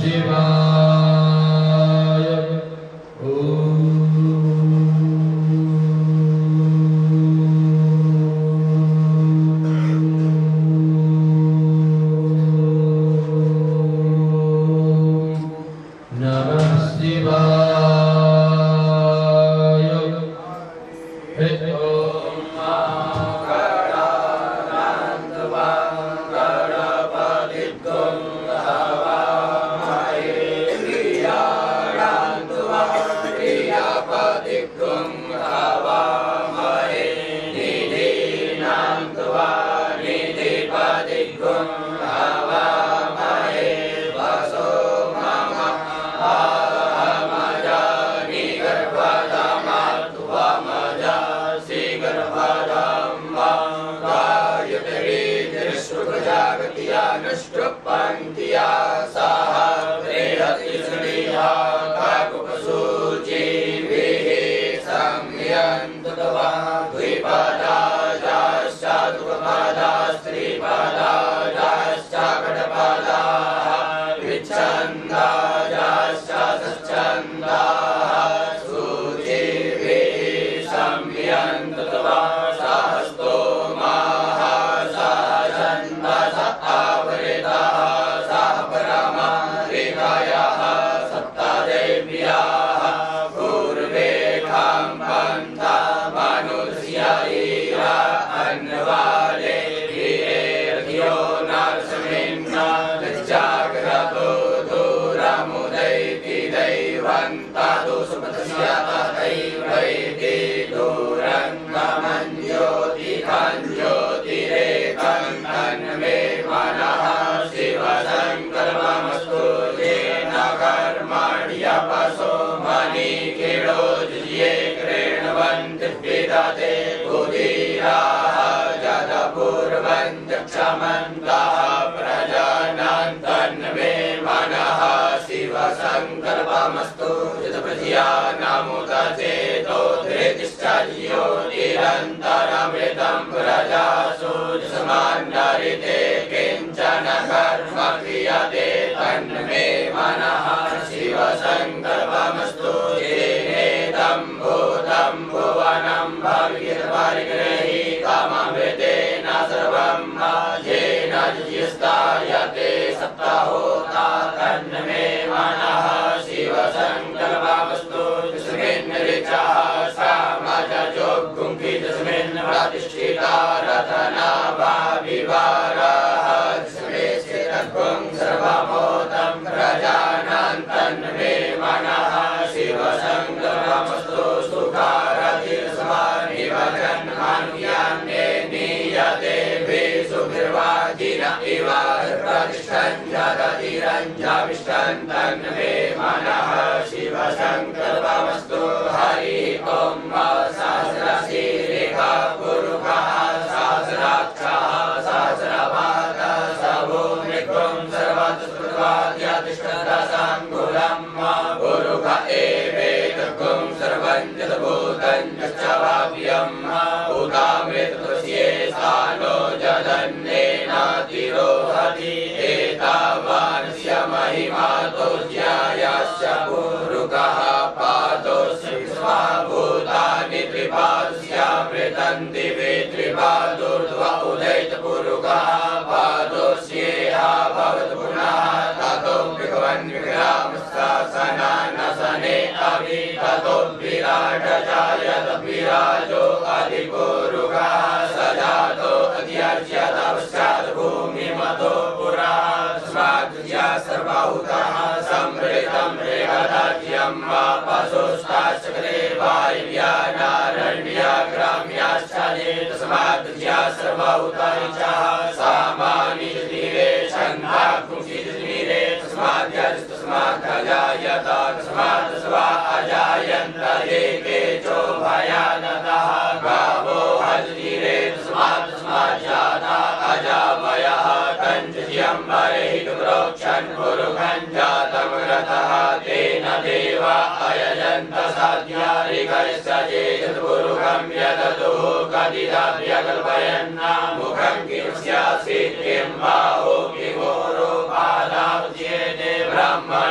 ब्रह्म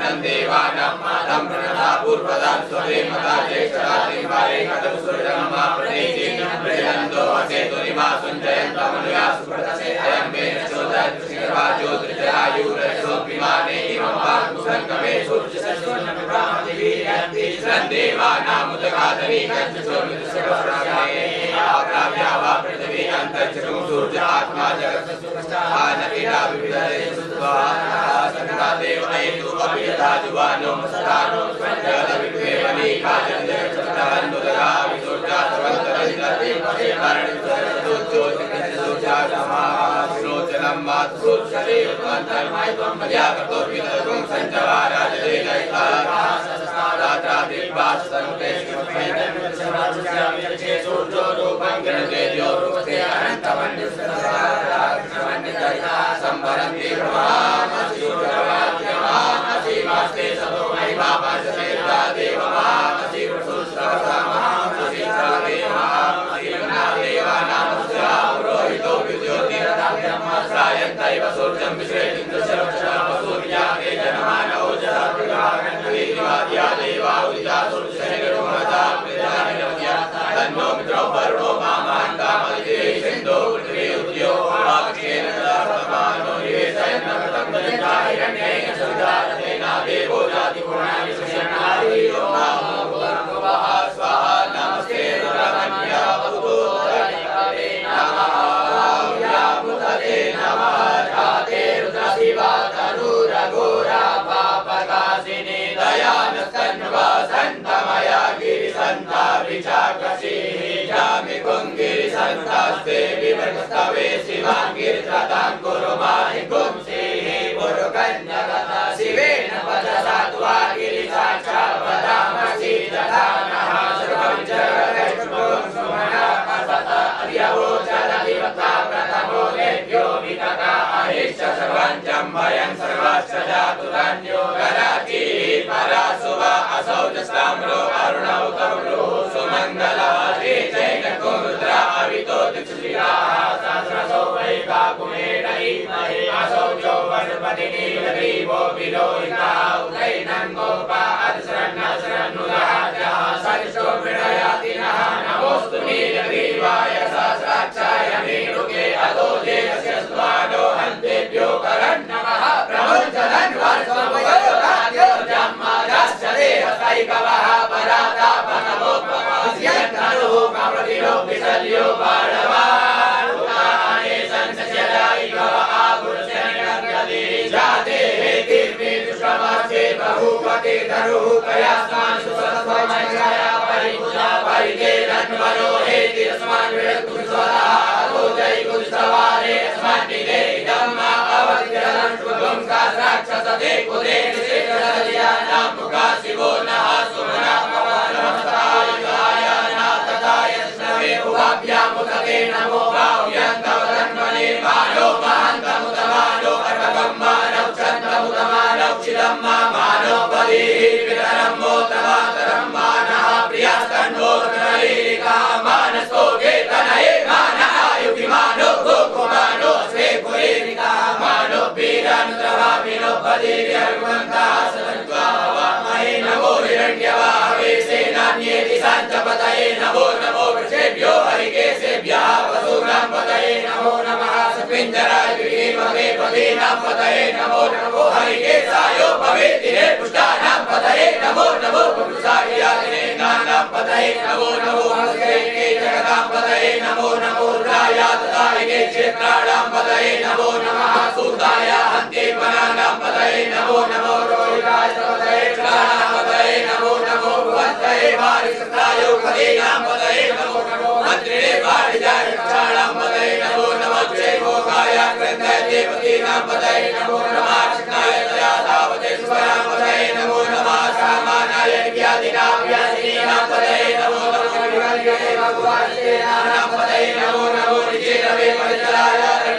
देवानां मातं प्रणता पूर्वदां स्वदेमता ज्येष्ठातिं वारे कथं सुरजन्मा प्रतीचिं प्रजनन्दो असेतु निवासं जयन्तमनुया सुप्रतसे अयं वेन चोदयत्रिवाजो त्रिजयायुरसोऽभिमाने इमं वाक्सङ्गमे सूर्यसस्योन्नमिब्राह्मदिवीर्यन्ति देवानामुदगादनी कच्छोर्मितसर्वस्याये आप्राव्या वा पृथिवी अन्तरिक्षं सूर्य आत्मा जगत्सुप्रस्थानकिला विविधेषु स्वाहा देवनेतु अपि यथा जुवानो मस्तानो स्वजलविद्वेवनी काजन्दगच्छतान्मुदगा विसुर्जा सर्वन्तरजितति पशेकारणितुज्योतिकञ्चसूर्जागमाश्रोचनं मातुसूर्यशरे उत्पन्तर्मयत्वं मर्याकर्तोर्विदर्भं सञ्चवाराजलेलयिता सूर्यो रूपं गणते द्योरुपते अनन्तमन्युस्तराराग्नमन्यतया संवरन्ति ब्रह्मामसि वास्ते सतो महिमापश्यते देवमामसि प्रसूस्रवसामसि देवमामसि देवानामस्या पुरोहितो विद्योतिरथाभ्यमसायन्तैव सूर्यं विश्रेतिन्द्रशरवसूर्याते जनमानौ जहादिवाद्या देवा उदिता सूर्यशनिगरुमता प्रजानिरव्या तन्नो मित्रो वरुणो मामान्तामदिते सिन्धो पृथिवी उद्यो आक्षेण ददातमानो निवेशयन्नमृतं दलिता हिरण्येन सवितारतेना देवो जातिपूर्णानि सुषण्णारीयो मामोर्भुवः स्वाहा नमस्ते रुद्रमन्या वदतो तदेवते नमः व्यामुदते नमः जाते रुद्रशिवा तनुरघोरा पापकासिनी दयानस्तन्वा सन्तमया गिरिसन्ता विचाकसीः जामि कुङ्गिरिसन्तास्ते विवर्गस्तवे शिवां गिरित्रतां कुरु माहि पुंसीः पुरुकन्यकथा शिवेन वचसा त्वा गिरिसाक्षात् वदामसि दधानः सर्वं जगदैष्मों सुमनामसत अर्यवो जलधिवता प्रथमो देव्यो वितता अहिश्च सर्वं जम्भयं सर्वश्च जातु धन्यो गराचिः परासुवा असौ च स्ताम्रो अरुणौ तरुणो सुमङ्गलः श्रीचैनकुमुद्रा अवितो दिक्षुश्रियाः सहस्रसो वैकाकुमेन इमहे असौ जो वनपतिनीलग्रीवो विलोहिता उदैनं गोपा अतिशरण्यशरण्युदाजः सरिष्ठो विनयातिनः नमोऽस्तु नीलग्रीवाय सहस्राक्षाय मीरुके अधो देवस्य स्वानो हन्तेभ्यो करन्नमः प्रमुञ्चधन्वर्षमयो राज्यो जम्मादश्च देहस्तैकवः परातापनमोपमास्यन्तनुः कमृतिनो विशल्यो बाणवान् उताने संसस्यदायिकव आगुरुशनिगन्यदि जाते हेतिर्मे दुष्कमस्ये बहुपते धरुः कयास्मान् सुसत्वमयया परिपूजा परितेरन्वरो हेतिरस्मान् विरक्तुस्वरः अतो जयकुलसवारे अस्मन्निदे धम्मा अवतिरनं शुभं काराक्षसते कुले निषेधदयानां मुखा शिवो नः सुमनापवनमस्ताय नाथदाय स्नवे उभाभ्यामुदते नमो भाव्यन्तवदन्वने मानो महन्तमुदमानो अर्भकं मानव चन्द्रमुदमानव चिदं मानो बलिः वितरं मोतमातरं मानः प्रियस्तन्वो नरीरिका मानसो वेतनये मानः युगिमानो गोकुमानो स्वे पुरीरिका मानो वीरानुद्रवामिनो बलिर्यर्गुमन्ताः सदन्त्वा वामहे नमो हिरण्यवाहवे सेनान्येति साञ्चपतये नमो नमो वृषेभ्यो हरिकेशेभ्यः वसूनां पतये नमो नमः सपिञ्जराय विभवे पदीनां पतये नमो नमो हरिकेशायो भवेतिने पुष्टानां पतये नमो नमो पुरुषायातिने नानां पतये नमो नमो हस्तेके जगतां पतये नमो नमो रुद्रायातदायिके क्षेत्राणां पतये नमो नमः सूताय हन्ते वनानां पतये नमो नमो रोहिताय पतये क्षणानां पतये नमो नमो भवन्तये वारिसताय पदीनां पतये नमो नमो मन्त्रिणे वारिजाय क्षणानां पतये नमो नमः जयभोगाय ग्रन्थाय देवतीनां पतये नमो नमः कृष्णाय दयाधावते स्वरां पतये नमो नमः सामानाय व्याधिनां व्याधिनीनां पतये नमो नमो विवर्गये भगवान् सेनानां पतये नमो नमो निजेरवे परिचराय